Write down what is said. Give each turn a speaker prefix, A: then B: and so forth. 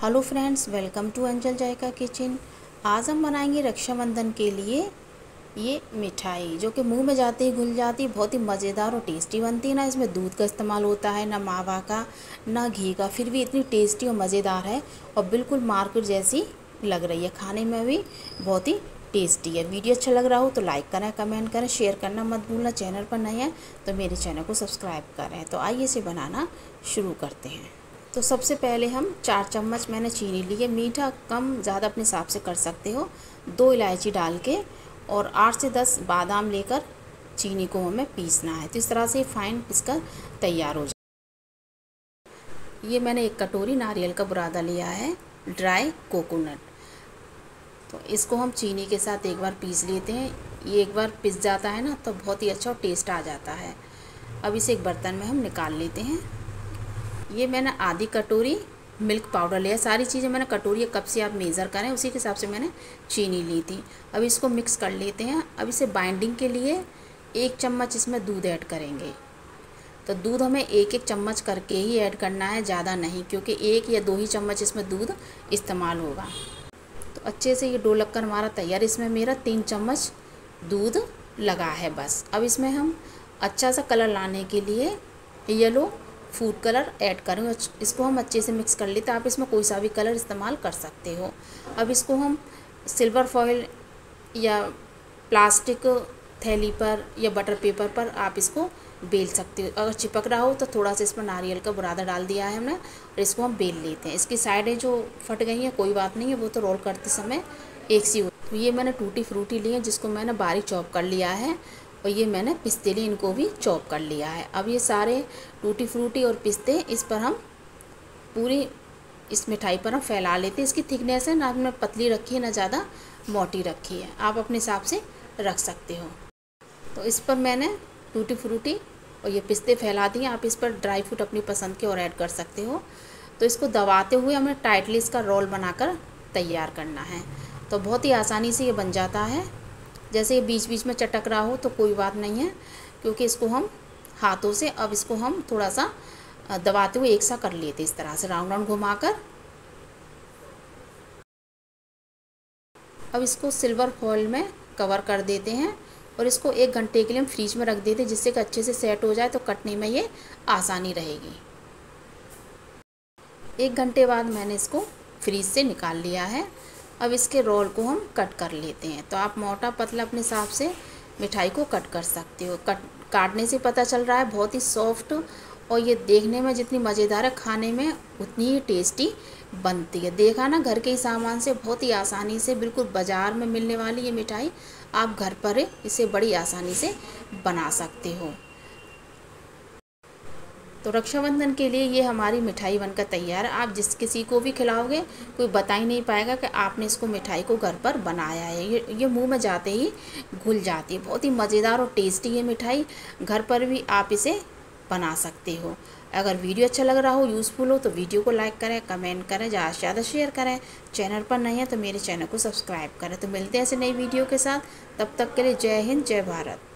A: Hello friends, welcome to Anjal Zaika Kitchen. आज हम बनाएंगे रक्षाबंधन के लिए ये मिठाई जो कि मुंह में जाते ही घुल जाती है। बहुत ही मज़ेदार और टेस्टी बनती है ना। इसमें दूध का इस्तेमाल होता है, ना मावा का ना घी का, फिर भी इतनी टेस्टी और मज़ेदार है और बिल्कुल मार्केट जैसी लग रही है। खाने में भी बहुत ही टेस्टी है। वीडियो अच्छा लग रहा हो तो लाइक करें, कमेंट करें, शेयर करना मत भूलना। चैनल पर नए हैं तो मेरे चैनल को सब्सक्राइब करें। तो आइए इसे बनाना शुरू करते हैं। तो सबसे पहले हम 4 चम्मच मैंने चीनी ली है। मीठा कम ज़्यादा अपने हिसाब से कर सकते हो। 2 इलायची डाल के और 8 से 10 बादाम लेकर चीनी को हमें पीसना है। तो इस तरह से फाइन पीसकर तैयार हो जाए। ये मैंने 1 कटोरी नारियल का बुरादा लिया है, ड्राई कोकोनट। तो इसको हम चीनी के साथ एक बार पीस लेते हैं। ये एक बार पिस जाता है ना तो बहुत ही अच्छा और टेस्ट आ जाता है। अब इसे एक बर्तन में हम निकाल लेते हैं। ये मैंने आधी कटोरी मिल्क पाउडर लिया। सारी चीज़ें मैंने कटोरी या कप से आप मेज़र करें, उसी के हिसाब से मैंने चीनी ली थी। अब इसको मिक्स कर लेते हैं। अब इसे बाइंडिंग के लिए 1 चम्मच इसमें दूध ऐड करेंगे। तो दूध हमें 1-1 चम्मच करके ही ऐड करना है, ज़्यादा नहीं, क्योंकि 1 या 2 ही चम्मच इसमें दूध इस्तेमाल होगा। तो अच्छे से ये डो लगकर हमारा तैयार। इसमें मेरा 3 चम्मच दूध लगा है बस। अब इसमें हम अच्छा सा कलर लाने के लिए येलो फूड कलर ऐड करें। इसको हम अच्छे से मिक्स कर लेते हैं। आप इसमें कोई सा भी कलर इस्तेमाल कर सकते हो। अब इसको हम सिल्वर फॉइल या प्लास्टिक थैली पर या बटर पेपर पर आप इसको बेल सकते हो। अगर चिपक रहा हो तो थोड़ा सा इसमें नारियल का बुरादा डाल दिया है हमने और इसको हम बेल लेते हैं। इसकी साइडें जो फट गई हैं कोई बात नहीं है, वो तो रोल करते समय एक सी हो। तो ये मैंने टूटी फ्रूटी ली है जिसको मैंने बारीक चॉप कर लिया है और ये मैंने पिस्ते लिए, इनको भी चॉप कर लिया है। अब ये सारे टूटी फ्रूटी और पिस्ते इस पर हम पूरी इस मिठाई पर हम फैला लेते हैं। इसकी थिकनेस है ना हमने पतली रखी है ना ज़्यादा मोटी रखी है, आप अपने हिसाब से रख सकते हो। तो इस पर मैंने टूटी फ्रूटी और ये पिस्ते फैला दिए। आप इस पर ड्राई फ्रूट अपनी पसंद के और ऐड कर सकते हो। तो इसको दबाते हुए हमें टाइटली इसका रोल बनाकर तैयार करना है। तो बहुत ही आसानी से ये बन जाता है। जैसे ये बीच बीच में चटक रहा हो तो कोई बात नहीं है, क्योंकि इसको हम हाथों से अब इसको हम थोड़ा सा दबाते हुए एक सा कर लेते, इस तरह से राउंड राउंड घुमाकर। अब इसको सिल्वर फॉइल में कवर कर देते हैं और इसको 1 घंटे के लिए हम फ्रीज में रख देते हैं, जिससे कि अच्छे से सेट हो जाए तो कटने में ये आसानी रहेगी। 1 घंटे बाद मैंने इसको फ्रीज से निकाल लिया है। अब इसके रोल को हम कट कर लेते हैं। तो आप मोटा पतला अपने हिसाब से मिठाई को कट कर सकते हो। काटने से पता चल रहा है बहुत ही सॉफ्ट और ये देखने में जितनी मज़ेदार है खाने में उतनी ही टेस्टी बनती है। देखा ना, घर के ही सामान से बहुत ही आसानी से, बिल्कुल बाज़ार में मिलने वाली ये मिठाई आप घर पर इसे बड़ी आसानी से बना सकते हो। तो रक्षाबंधन के लिए ये हमारी मिठाई बनकर तैयार है। आप जिस किसी को भी खिलाओगे कोई बता ही नहीं पाएगा कि आपने इसको मिठाई को घर पर बनाया है। ये मुंह में जाते ही घुल जाती है। बहुत ही मज़ेदार और टेस्टी ये मिठाई, घर पर भी आप इसे बना सकते हो। अगर वीडियो अच्छा लग रहा हो, यूज़फुल हो, तो वीडियो को लाइक करें, कमेंट करें, ज़्यादा से ज़्यादा शेयर करें। चैनल पर नहीं है तो मेरे चैनल को सब्सक्राइब करें। तो मिलते हैं ऐसे नई वीडियो के साथ। तब तक के लिए जय हिंद, जय भारत।